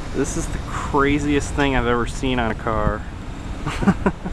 This is the craziest thing I've ever seen on a car.